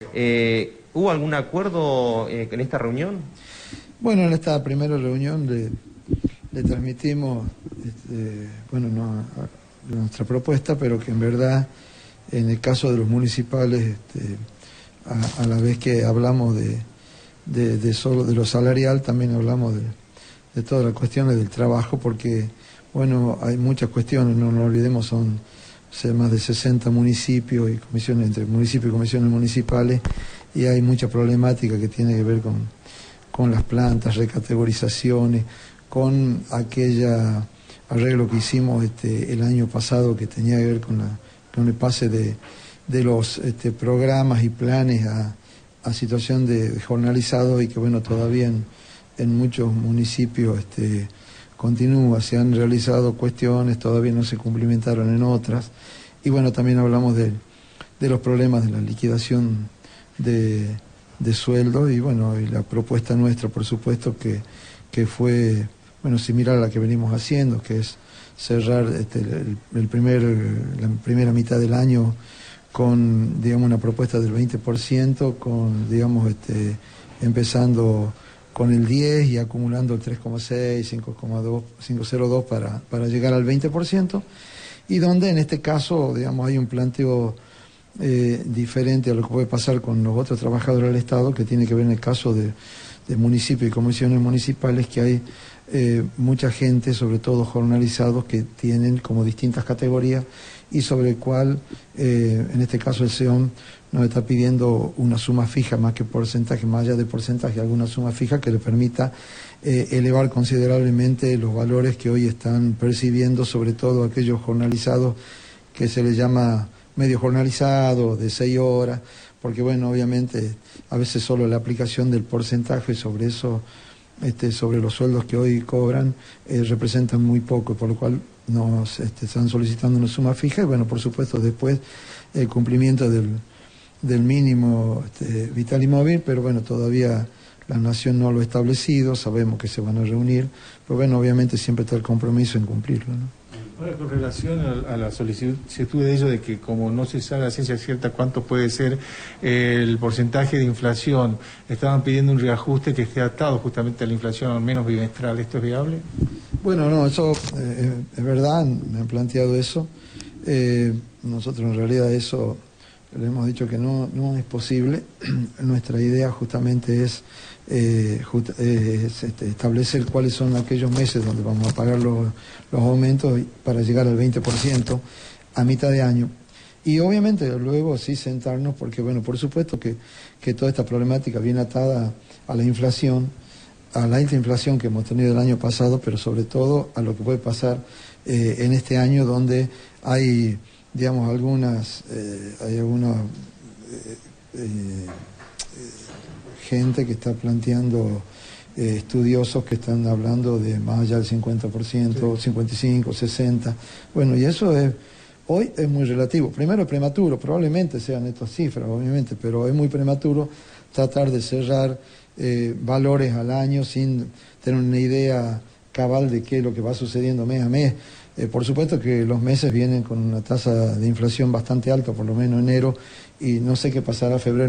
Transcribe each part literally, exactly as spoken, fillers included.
Eh, ¿Hubo algún acuerdo eh, en esta reunión? Bueno, en esta primera reunión le, le transmitimos este, bueno, no, a, a nuestra propuesta, pero que en verdad, en el caso de los municipales, este, a, a la vez que hablamos de, de, de solo de lo salarial, también hablamos de, de todas las cuestiones del trabajo, porque, bueno, hay muchas cuestiones, no nos olvidemos, son o sea, más de sesenta municipios y comisiones, entre municipios y comisiones municipales, y hay mucha problemática que tiene que ver con, con las plantas, recategorizaciones, con aquella arreglo que hicimos este, el año pasado que tenía que ver con, la, con el pase de, de los este, programas y planes a, a situación de, de jornalizado, y que bueno, todavía en, en muchos municipios este, continúa, se han realizado cuestiones, todavía no se cumplimentaron en otras, y bueno, también hablamos de, de los problemas de la liquidación de, de sueldos, y bueno, y la propuesta nuestra, por supuesto, que, que fue, bueno, similar a la que venimos haciendo, que es cerrar este, el, el primer, la primera mitad del año con, digamos, una propuesta del veinte por ciento, con, digamos, este, empezando con el diez y acumulando el tres coma seis, cinco coma dos, cinco coma cero dos para, para llegar al veinte por ciento, y donde en este caso, digamos, hay un planteo eh, diferente a lo que puede pasar con los otros trabajadores del Estado, que tiene que ver en el caso de, de municipios y comisiones municipales, que hay eh, mucha gente, sobre todo jornalizados, que tienen como distintas categorías, y sobre el cual, eh, en este caso el C E O M nos está pidiendo una suma fija, más que porcentaje, más allá de porcentaje, alguna suma fija que le permita eh, elevar considerablemente los valores que hoy están percibiendo, sobre todo aquellos jornalizados que se les llama medio jornalizado, de seis horas, porque bueno, obviamente a veces solo la aplicación del porcentaje sobre eso, este, sobre los sueldos que hoy cobran, eh, representan muy poco, por lo cual nos este, están solicitando una suma fija, y bueno, por supuesto después el cumplimiento del, del mínimo este, vital y móvil, pero bueno, todavía la Nación no lo ha establecido, sabemos que se van a reunir, pero bueno, obviamente siempre está el compromiso en cumplirlo, ¿no? Ahora, con relación a, a la solicitud de ello de que como no se sabe a ciencia cierta cuánto puede ser eh, el porcentaje de inflación, estaban pidiendo un reajuste que esté atado justamente a la inflación, al menos bimestral. ¿Esto es viable? Bueno, no, eso eh, es verdad, me han planteado eso. Eh, nosotros en realidad eso le hemos dicho que no, no es posible. Nuestra idea justamente es, eh, just, eh, es este, establecer cuáles son aquellos meses donde vamos a pagar los, los aumentos para llegar al veinte por ciento a mitad de año. Y obviamente luego sí sentarnos, porque bueno, por supuesto que, que toda esta problemática viene atada a la inflación, a la alta inflación que hemos tenido el año pasado, pero sobre todo a lo que puede pasar eh, en este año, donde hay, digamos, algunas, eh, hay alguna eh, eh, gente que está planteando, eh, estudiosos que están hablando de más allá del cincuenta por ciento, sí. cincuenta y cinco, sesenta, bueno, y eso es, hoy es muy relativo. Primero es prematuro, probablemente sean estas cifras, obviamente, pero es muy prematuro tratar de cerrar Eh, valores al año sin tener una idea cabal de qué es lo que va sucediendo mes a mes. Eh, por supuesto que los meses vienen con una tasa de inflación bastante alta, por lo menos enero, y no sé qué pasará febrero.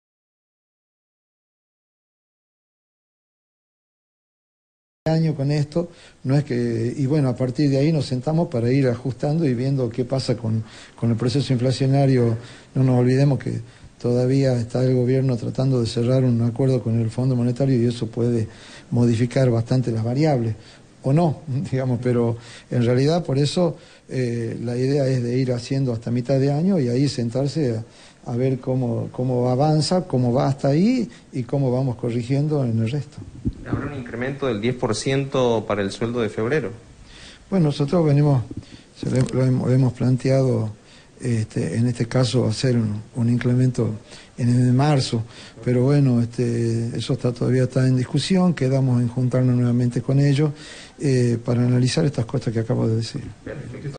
Año con esto, no es que, y bueno, a partir de ahí nos sentamos para ir ajustando y viendo qué pasa con, con el proceso inflacionario. No nos olvidemos que todavía está el gobierno tratando de cerrar un acuerdo con el Fondo Monetario, y eso puede modificar bastante las variables, o no, digamos, pero en realidad por eso eh, la idea es de ir haciendo hasta mitad de año y ahí sentarse a, a ver cómo, cómo avanza, cómo va hasta ahí y cómo vamos corrigiendo en el resto. ¿Habrá un incremento del diez por ciento para el sueldo de febrero? Bueno, nosotros venimos, se lo, lo hemos, lo hemos planteado. Este, en este caso hacer un, un incremento en el de marzo, pero bueno, este, eso está todavía está en discusión, quedamos en juntarnos nuevamente con ellos eh, para analizar estas cosas que acabo de decir.